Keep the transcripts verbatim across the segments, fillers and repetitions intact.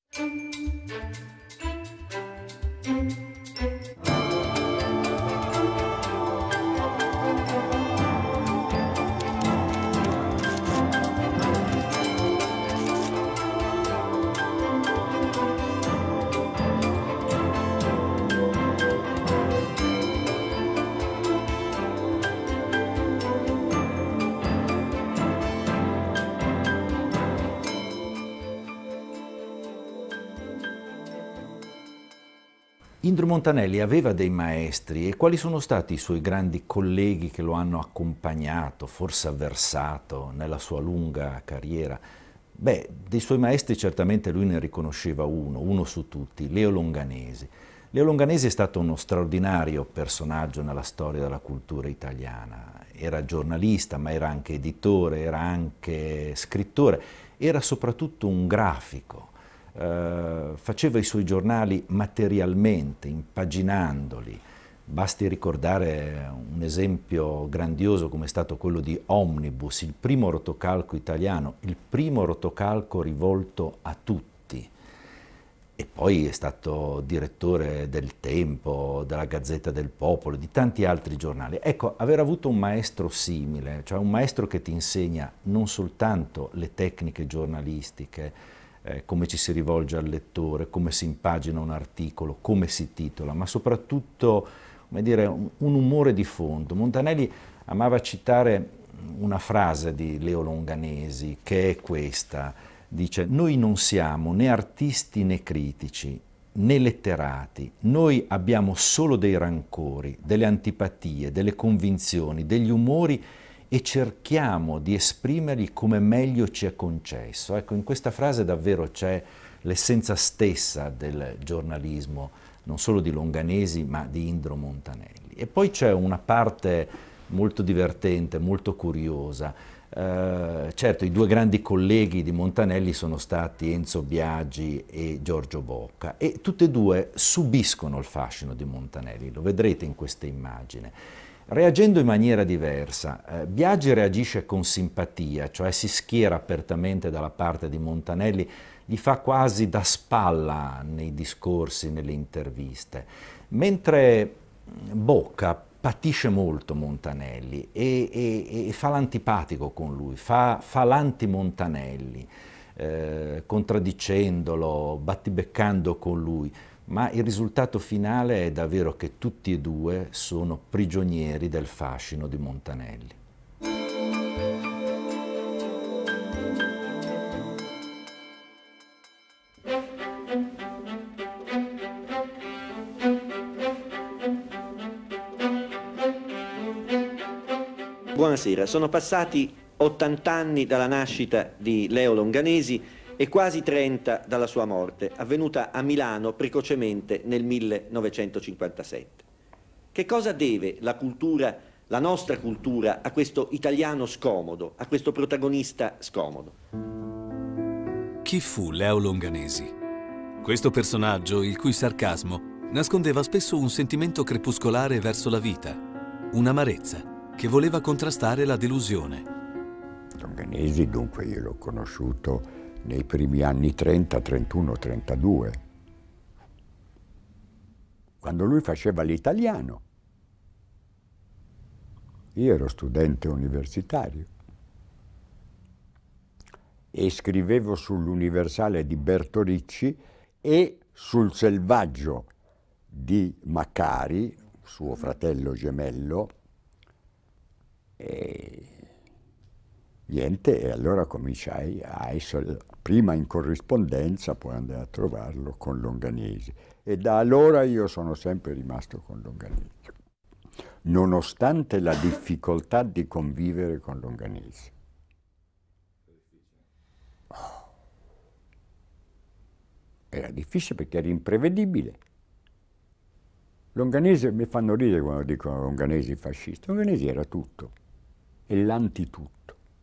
Indro Montanelli aveva dei maestri, e quali sono stati i suoi grandi colleghi che lo hanno accompagnato, forse avversato nella sua lunga carriera? Beh, dei suoi maestri certamente lui ne riconosceva uno, uno su tutti, Leo Longanesi. Leo Longanesi è stato uno straordinario personaggio nella storia della cultura italiana. Era giornalista, ma era anche editore, era anche scrittore, era soprattutto un grafico. Uh, faceva i suoi giornali materialmente, impaginandoli. Basti ricordare un esempio grandioso come è stato quello di Omnibus, il primo rotocalco italiano, il primo rotocalco rivolto a tutti. E poi è stato direttore del Tempo, della Gazzetta del Popolo, di tanti altri giornali. Ecco, aver avuto un maestro simile, cioè un maestro che ti insegna non soltanto le tecniche giornalistiche, Eh, come ci si rivolge al lettore, come si impagina un articolo, come si titola, ma soprattutto, come dire, un, un umore di fondo. Montanelli amava citare una frase di Leo Longanesi, che è questa, dice: noi non siamo né artisti né critici, né letterati, noi abbiamo solo dei rancori, delle antipatie, delle convinzioni, degli umori, e cerchiamo di esprimerli come meglio ci è concesso. Ecco, in questa frase davvero c'è l'essenza stessa del giornalismo, non solo di Longanesi, ma di Indro Montanelli. E poi c'è una parte molto divertente, molto curiosa. Eh, certo, i due grandi colleghi di Montanelli sono stati Enzo Biagi e Giorgio Bocca, e tutti e due subiscono il fascino di Montanelli, lo vedrete in questa immagine, reagendo in maniera diversa. Eh, Biagi reagisce con simpatia, cioè si schiera apertamente dalla parte di Montanelli, gli fa quasi da spalla nei discorsi, nelle interviste, mentre Bocca patisce molto Montanelli e, e, e fa l'antipatico con lui, fa, fa l'anti-Montanelli, eh, contraddicendolo, battibeccando con lui. Ma il risultato finale è davvero che tutti e due sono prigionieri del fascino di Montanelli. Buonasera, sono passati ottanta anni dalla nascita di Leo Longanesi e quasi trenta dalla sua morte, avvenuta a Milano precocemente nel millenovecentocinquantasette. Che cosa deve la cultura, la nostra cultura, a questo italiano scomodo, a questo protagonista scomodo? Chi fu Leo Longanesi? Questo personaggio, il cui sarcasmo nascondeva spesso un sentimento crepuscolare verso la vita, un'amarezza che voleva contrastare la delusione. Longanesi, dunque, io l'ho conosciuto nei primi anni trenta, trentuno, trentadue, quando lui faceva l'italiano. Io ero studente universitario e scrivevo sull'Universale di Bertoricci e sul Selvaggio di Maccari, suo fratello gemello, e niente, e allora cominciai a essere, prima in corrispondenza, poi andai a trovarlo con Longanesi. E da allora io sono sempre rimasto con Longanesi, nonostante la difficoltà di convivere con Longanesi. Oh. Era difficile perché era imprevedibile. Longanesi, mi fanno ridere quando dicono Longanesi fascista. Longanesi era tutto, e l'antitutto.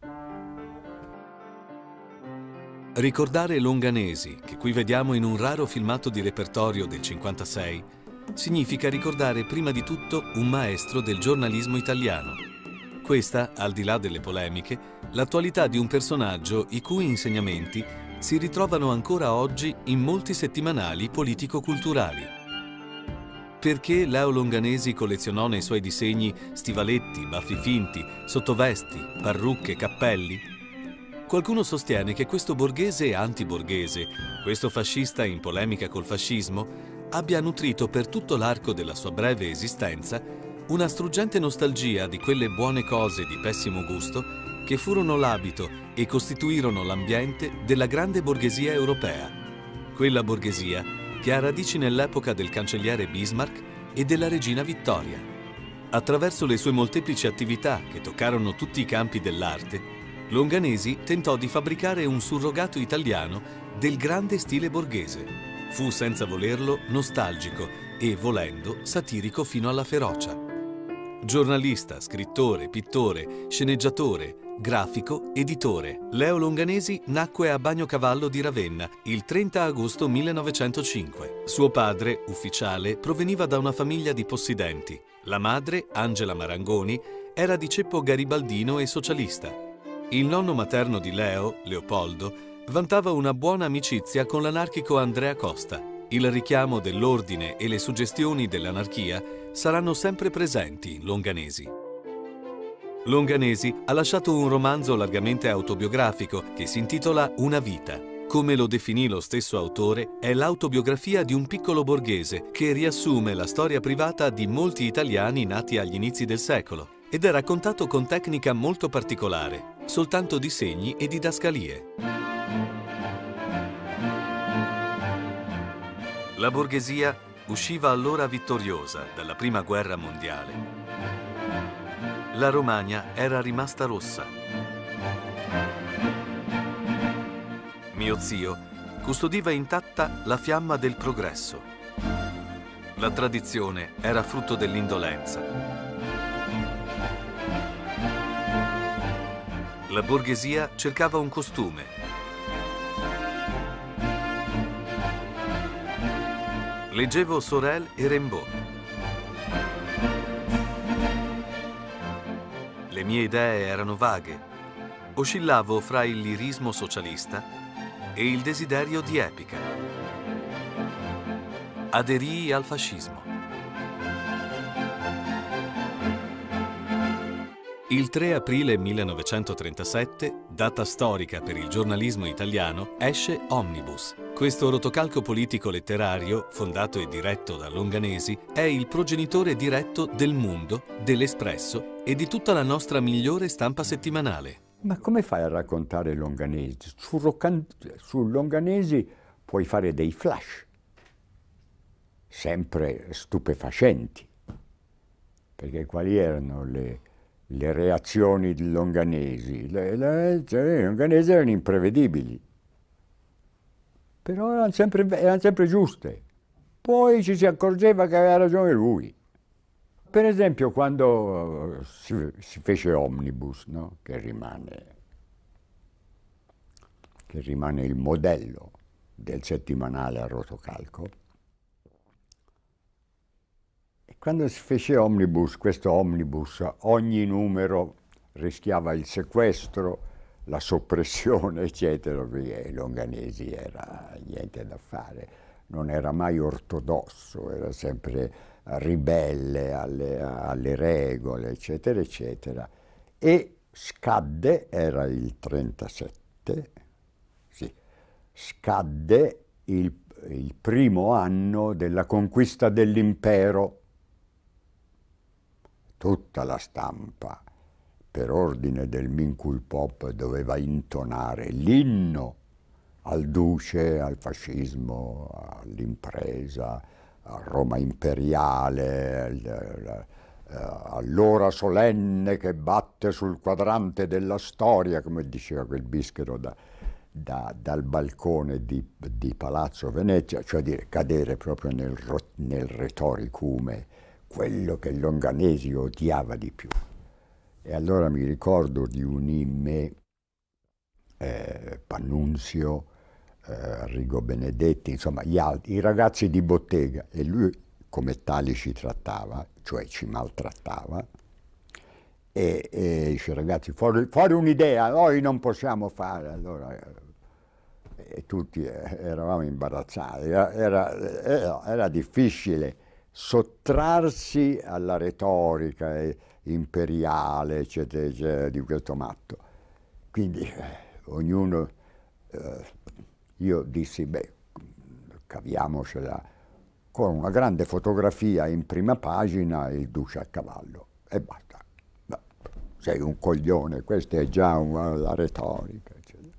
Ricordare Longanesi, che qui vediamo in un raro filmato di repertorio del cinquantasei, significa ricordare prima di tutto un maestro del giornalismo italiano. Questa, al di là delle polemiche, l'attualità di un personaggio i cui insegnamenti si ritrovano ancora oggi in molti settimanali politico-culturali. Perché Leo Longanesi collezionò nei suoi disegni stivaletti, baffi finti, sottovesti, parrucche, cappelli? Qualcuno sostiene che questo borghese antiborghese, questo fascista in polemica col fascismo, abbia nutrito per tutto l'arco della sua breve esistenza una struggente nostalgia di quelle buone cose di pessimo gusto che furono l'abito e costituirono l'ambiente della grande borghesia europea. Quella borghesia che ha radici nell'epoca del cancelliere Bismarck e della regina Vittoria. Attraverso le sue molteplici attività che toccarono tutti i campi dell'arte, Longanesi tentò di fabbricare un surrogato italiano del grande stile borghese. Fu senza volerlo nostalgico e, volendo, satirico fino alla ferocia. Giornalista, scrittore, pittore, sceneggiatore, grafico, editore, Leo Longanesi nacque a Bagnocavallo di Ravenna il trenta agosto millenovecentocinque. Suo padre, ufficiale, proveniva da una famiglia di possidenti. La madre, Angela Marangoni, era di ceppo garibaldino e socialista. Il nonno materno di Leo, Leopoldo, vantava una buona amicizia con l'anarchico Andrea Costa. Il richiamo dell'ordine e le suggestioni dell'anarchia saranno sempre presenti in Longanesi. Longanesi ha lasciato un romanzo largamente autobiografico che si intitola Una vita. Come lo definì lo stesso autore, è l'autobiografia di un piccolo borghese che riassume la storia privata di molti italiani nati agli inizi del secolo ed è raccontato con tecnica molto particolare, soltanto disegni e didascalie. La borghesia usciva allora vittoriosa dalla Prima Guerra Mondiale. La Romagna era rimasta rossa. Mio zio custodiva intatta la fiamma del progresso. La tradizione era frutto dell'indolenza. La borghesia cercava un costume. Leggevo Sorel e Rimbaud. Le mie idee erano vaghe. Oscillavo fra il lirismo socialista e il desiderio di epica. Aderii al fascismo. Il tre aprile millenovecentotrentasette, data storica per il giornalismo italiano, esce Omnibus. Questo rotocalco politico-letterario, fondato e diretto da Longanesi, è il progenitore diretto del Mundo, dell'Espresso e di tutta la nostra migliore stampa settimanale. Ma come fai a raccontare Longanesi? Su, Roccan... su Longanesi puoi fare dei flash, sempre stupefacenti, perché quali erano le... le reazioni di Longanesi? Le, le, cioè, Longanesi erano imprevedibili, però erano sempre, erano sempre giuste. Poi ci si accorgeva che aveva ragione lui. Per esempio, quando si, si fece Omnibus, no? che, rimane, che rimane il modello del settimanale a rotocalco, quando si fece Omnibus, questo Omnibus, ogni numero rischiava il sequestro, la soppressione, eccetera, perché Longanesi era niente da fare, non era mai ortodosso, era sempre ribelle alle, alle regole, eccetera, eccetera. E scadde, era il trentasette, sì, scadde il, il primo anno della conquista dell'impero. Tutta la stampa, per ordine del Minculpop, doveva intonare l'inno al duce, al fascismo, all'impresa, a Roma imperiale, all'ora solenne che batte sul quadrante della storia, come diceva quel bischero da, da, dal balcone di, di Palazzo Venezia, cioè dire cadere proprio nel, nel retoricume, quello che Longanesi odiava di più. E allora mi ricordo di un Imme, eh, Pannunzio, eh, Arrigo Benedetti, insomma gli altri, i ragazzi di bottega, e lui come tali ci trattava, cioè ci maltrattava, e, e dice: ragazzi, fuori, fuori un'idea, noi non possiamo fare. Allora, tutti eravamo imbarazzati, era, era, era difficile sottrarsi alla retorica imperiale, eccetera, eccetera, di questo matto. Quindi eh, ognuno, eh, io dissi, beh, caviamocela con una grande fotografia in prima pagina, il duce a cavallo, e basta. No, sei un coglione, questa è già una, la retorica, eccetera.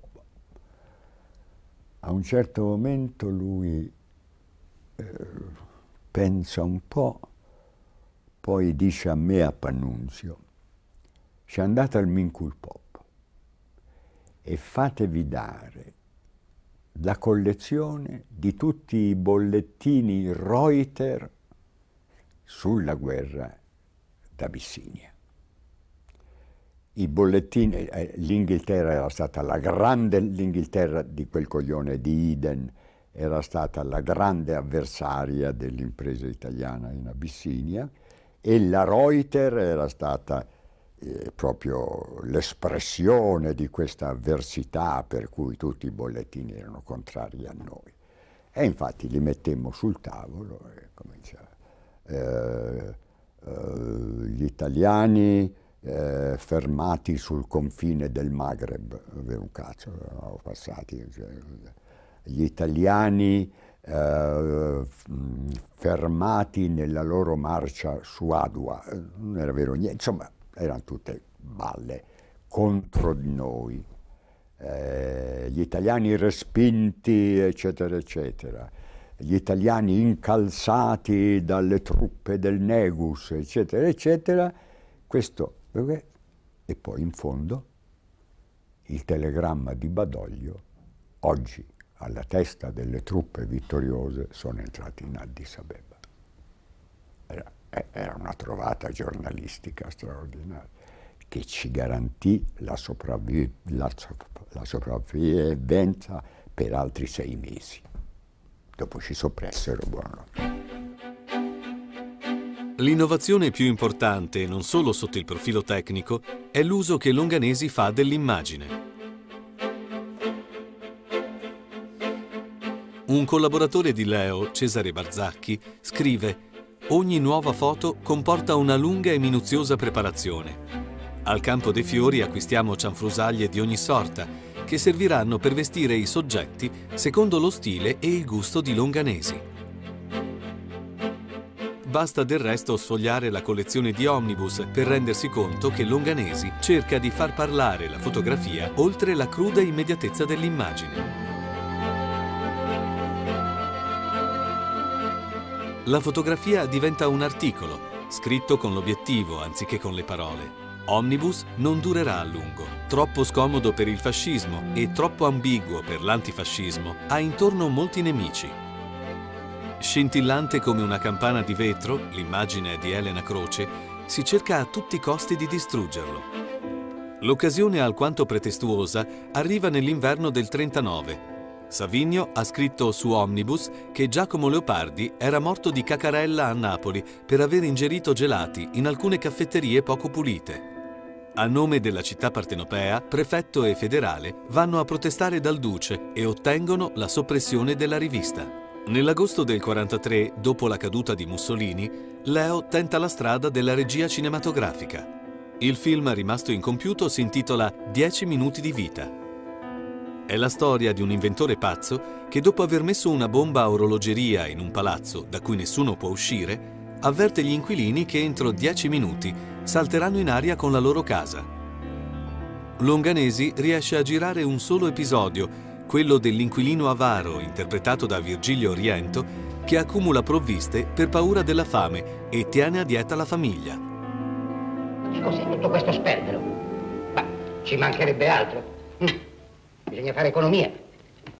A un certo momento lui eh, pensa un po', poi dice a me, a Pannunzio, ci andate al Mincul Pop e fatevi dare la collezione di tutti i bollettini Reuter sulla guerra d'Abissinia. I bollettini, eh, l'Inghilterra era stata la grande, l'Inghilterra di quel coglione di Eden era stata la grande avversaria dell'impresa italiana in Abissinia, e la Reuter era stata eh, proprio l'espressione di questa avversità per cui tutti i bollettini erano contrari a noi. E infatti li mettemmo sul tavolo e cominciava. Eh, eh, gli italiani eh, fermati sul confine del Maghreb, avevo un cazzo, eravamo passati, cioè, gli italiani Eh, fermati nella loro marcia su Adua, non era vero niente, insomma erano tutte balle contro di noi, eh, gli italiani respinti, eccetera, eccetera, gli italiani incalzati dalle truppe del Negus, eccetera, eccetera, questo, e poi in fondo il telegramma di Badoglio, oggi alla testa delle truppe vittoriose sono entrati in Addis Abeba. Era, era una trovata giornalistica straordinaria che ci garantì la, sopravvi la, la sopravvivenza per altri sei mesi. Dopo ci soppressero, buonanotte. L'innovazione più importante, non solo sotto il profilo tecnico, è l'uso che Longanesi fa dell'immagine. Un collaboratore di Leo, Cesare Barzacchi, scrive: ogni nuova foto comporta una lunga e minuziosa preparazione. Al campo dei fiori acquistiamo cianfrusaglie di ogni sorta, che serviranno per vestire i soggetti secondo lo stile e il gusto di Longanesi. Basta del resto sfogliare la collezione di Omnibus per rendersi conto che Longanesi cerca di far parlare la fotografia oltre la cruda immediatezza dell'immagine. La fotografia diventa un articolo, scritto con l'obiettivo anziché con le parole. Omnibus non durerà a lungo, troppo scomodo per il fascismo e troppo ambiguo per l'antifascismo, ha intorno molti nemici. Scintillante come una campana di vetro, l'immagine di Elena Croce, si cerca a tutti i costi di distruggerlo. L'occasione alquanto pretestuosa arriva nell'inverno del trentanove. Savigno ha scritto su Omnibus che Giacomo Leopardi era morto di cacarella a Napoli per aver ingerito gelati in alcune caffetterie poco pulite. A nome della città partenopea, prefetto e federale vanno a protestare dal duce e ottengono la soppressione della rivista. Nell'agosto del quarantatré, dopo la caduta di Mussolini, Leo tenta la strada della regia cinematografica. Il film rimasto incompiuto si intitola Dieci minuti di vita. È la storia di un inventore pazzo che, dopo aver messo una bomba a orologeria in un palazzo da cui nessuno può uscire, avverte gli inquilini che entro dieci minuti salteranno in aria con la loro casa. Longanesi riesce a girare un solo episodio, quello dell'inquilino avaro, interpretato da Virgilio Riento, che accumula provviste per paura della fame e tiene a dieta la famiglia. Che cos'è tutto questo sperpero? Ma ci mancherebbe altro. Hm. Bisogna fare economia.